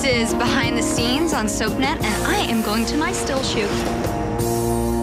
is Behind the Scenes on SoapNet, and I am going to my still shoot.